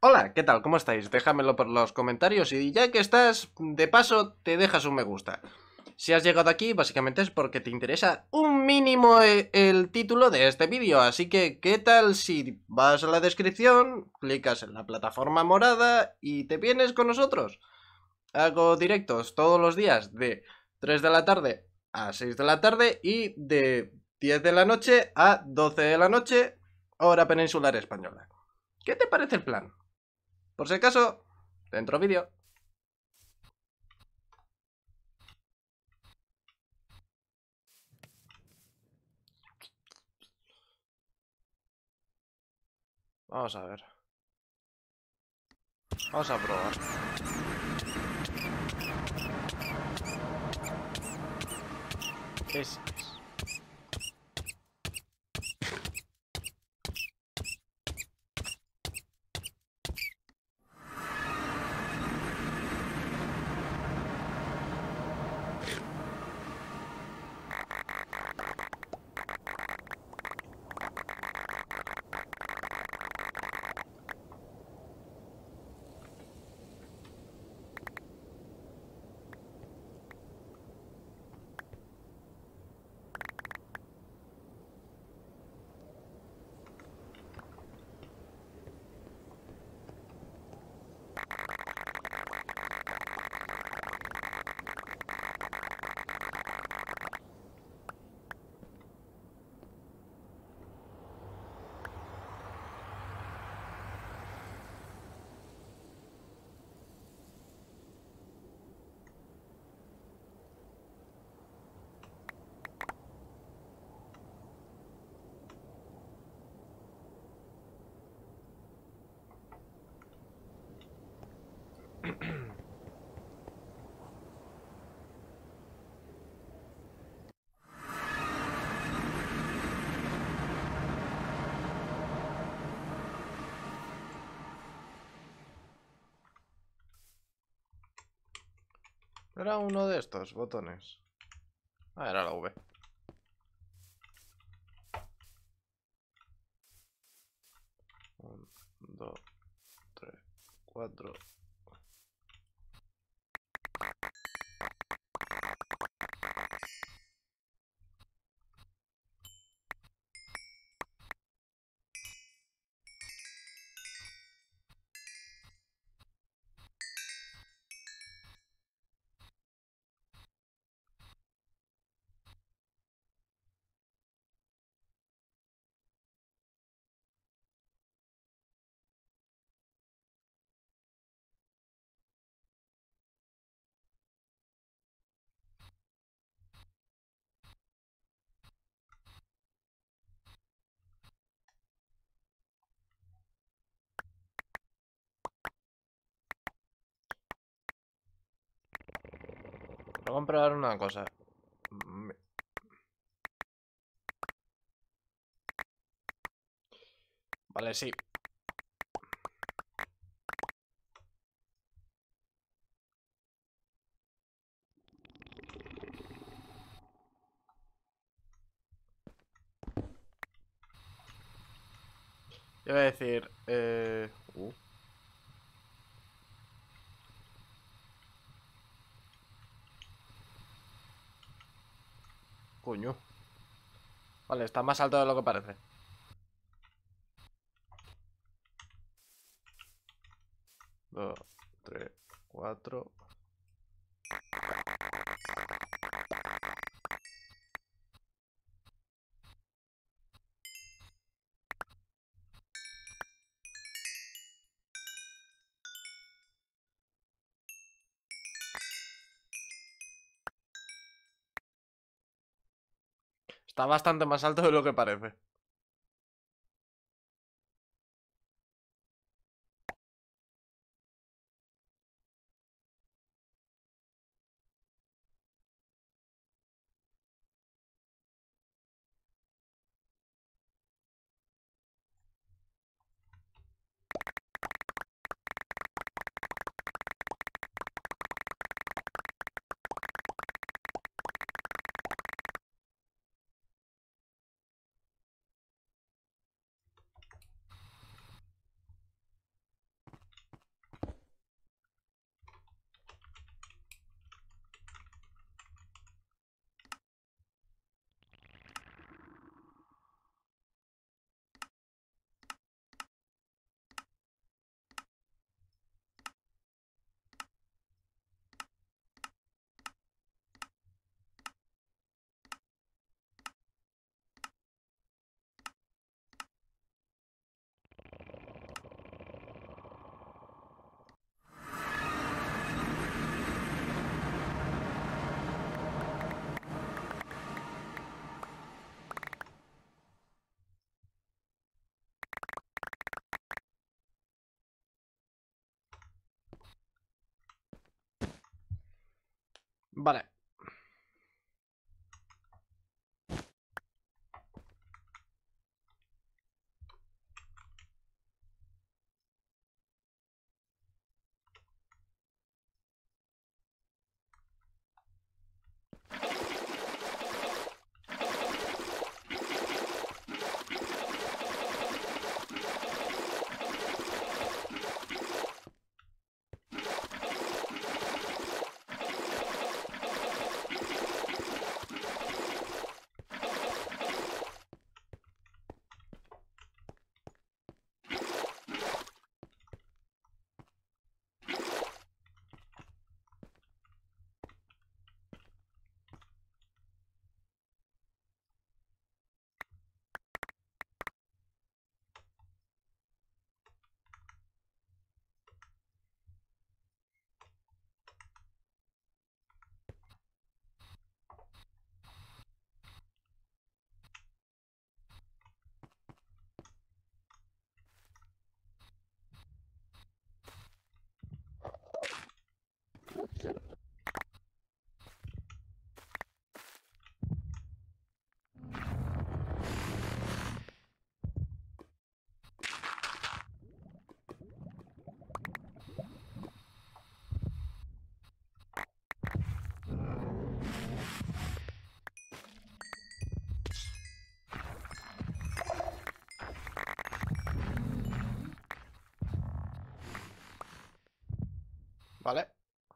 Hola, ¿qué tal? ¿Cómo estáis? Déjamelo por los comentarios y ya que estás, de paso, te dejas un me gusta. Si has llegado aquí, básicamente es porque te interesa un mínimo el título de este vídeo, así que ¿qué tal si vas a la descripción, clicas en la plataforma morada y te vienes con nosotros? Hago directos todos los días de 3 de la tarde a 6 de la tarde y de 10 de la noche a 12 de la noche, hora peninsular española. ¿Qué te parece el plan? Por si acaso, dentro vídeo. Vamos a ver. Vamos a probar. Es. Era uno de estos botones. Ah, era la V. 1, 2, 3, 4. Voy a comprobar una cosa. Vale, sí. Yo voy a decir... Coño. Vale, está más alto de lo que parece. Dos, tres, cuatro. Está bastante más alto de lo que parece. Vale. Vale.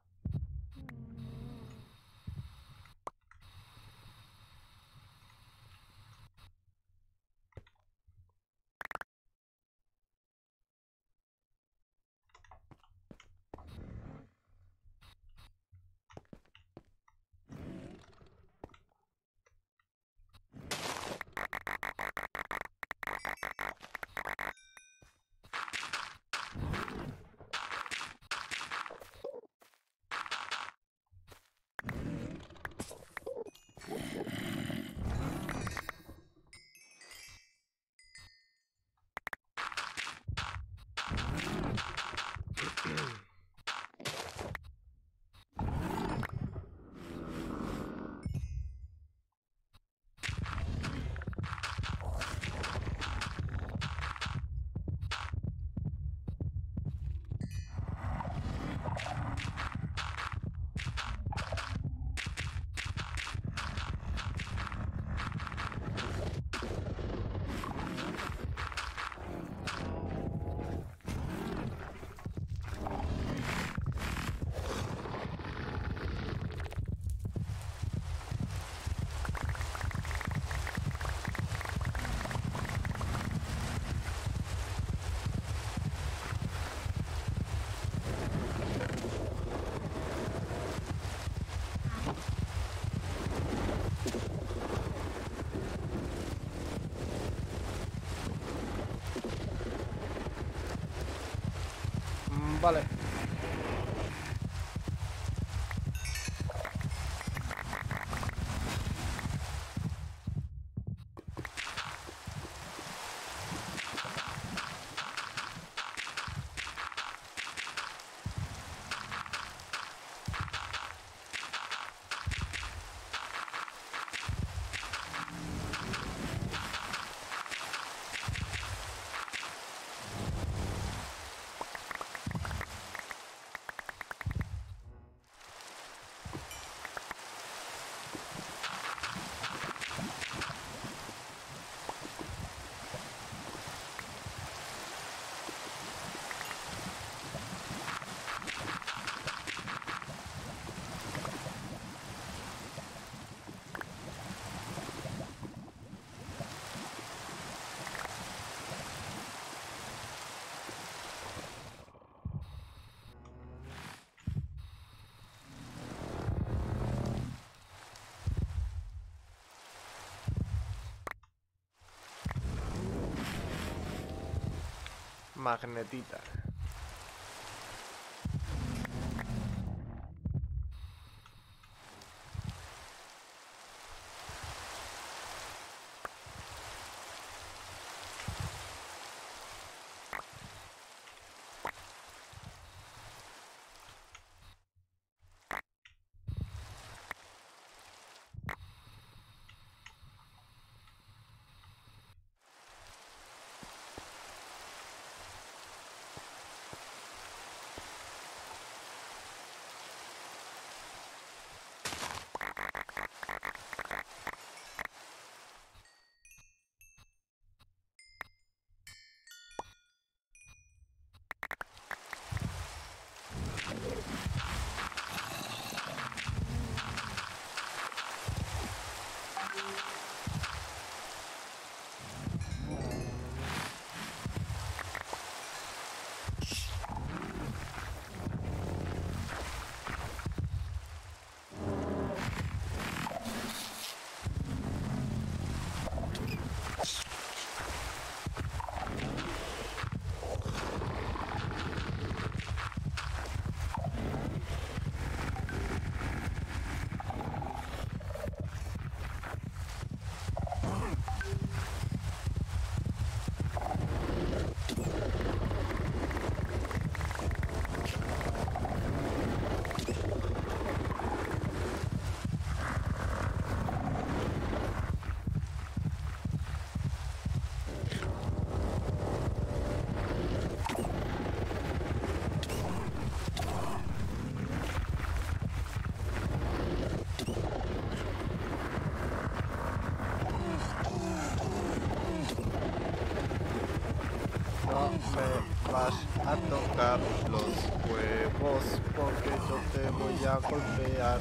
Vale. Magnetita. tocar los huevos porque yo te voy a golpear.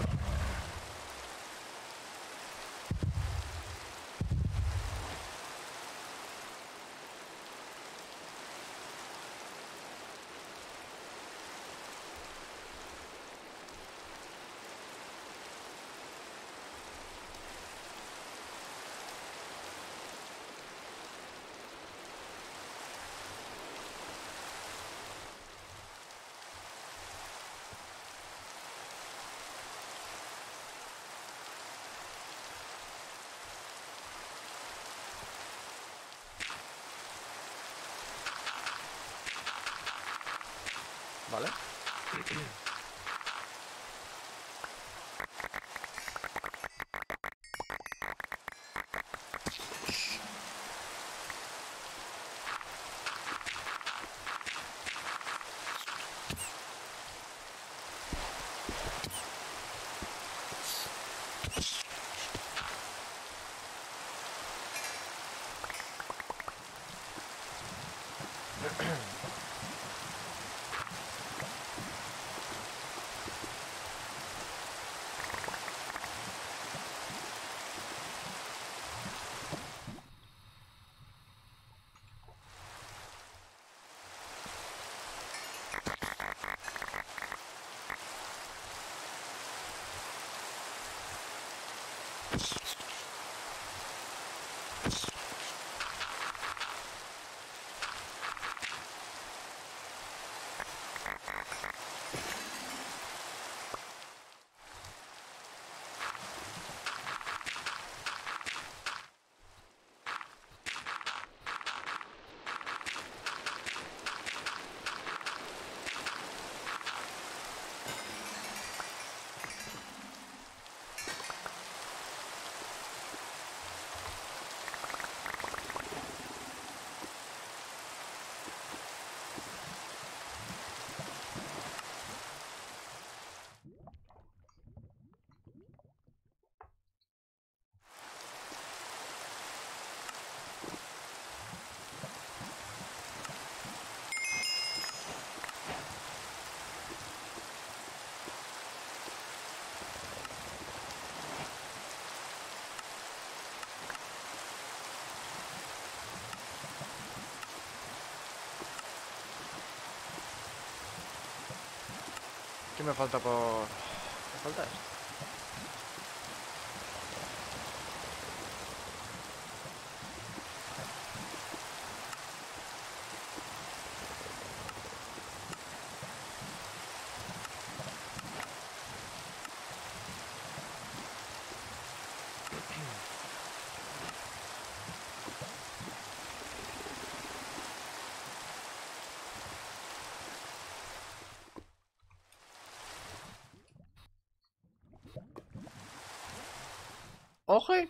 ¿Vale? ¿Qué me falta por...? ¿Me falta esto? ¡Oje!